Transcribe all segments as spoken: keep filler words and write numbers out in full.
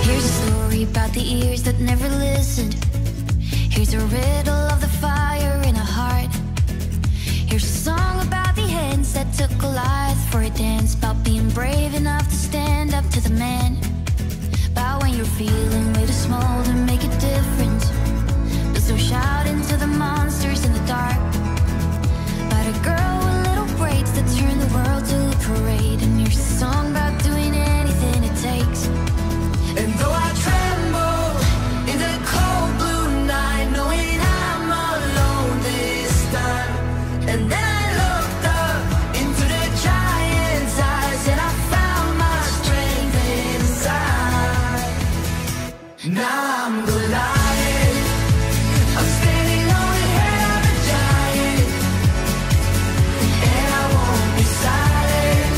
Here's a story about the ears that never listened. Here's a riddle of the fire in a heart. Here's a song about the hands that took a life for a dance, about being brave enough to stand up to the man, about when you're feeling way too small to make a difference, but so shout into the monsters in the dark. About a girl with little braids that turn the world to a parade, and here's a song about doing anything it takes. And though I tremble in the cold blue night, knowing I'm alone this time, and then I looked up into the giant's eyes, and I found my strength inside. Now I'm Goliath, I'm standing on the head of a giant, and I won't be silent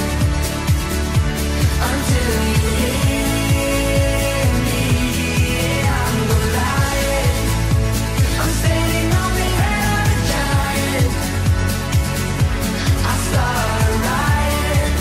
until you hear me. Yeah, I'm Goliath, I'm standing on the head of a giant. I start a riot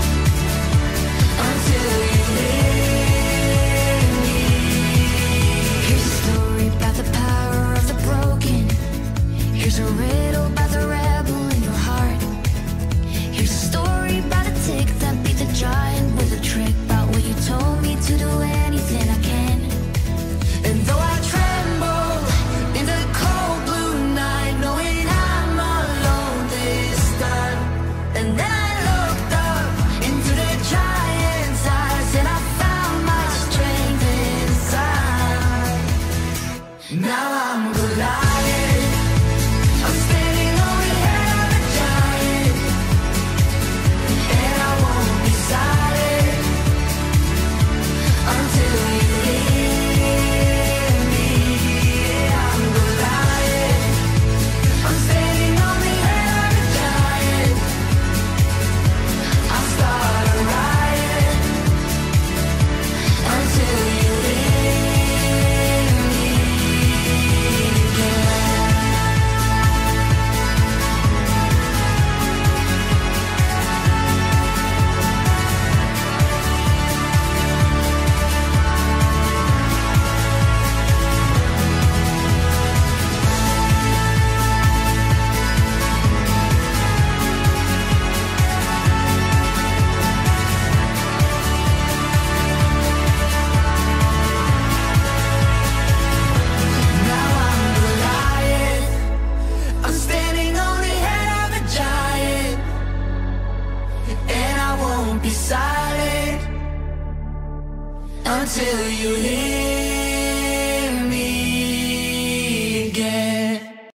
until you hear me. Here's a story about the power of the broken. Here's a riddle about the rebel in your heart. Here's a story about a tick that beat the giant with a trick, about what you told me to do anything I can. And though I tremble in the cold blue night, knowing I'm alone this time, and then I looked up into the giant's eyes, and I found my strength inside. Now I'm Goliath, I'm standing on the head of a giant, and I won't be silent until you hear me. Yeah, I'm Goliath, I'm standing on the head of a giant. I start a riot until you hear me. Now I'm Goliath, I'm standing on the head of a giant, and I won't be silent until you hear